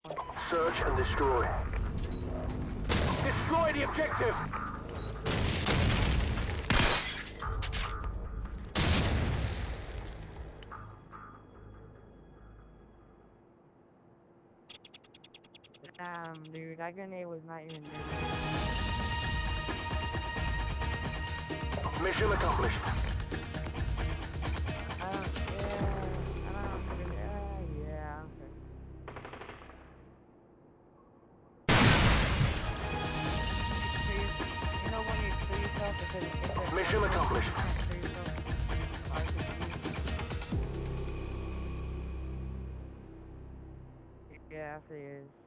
Search and destroy. Destroy the objective! Damn, dude, that grenade was not even there. Mission accomplished. Mission accomplished. Yeah, after years.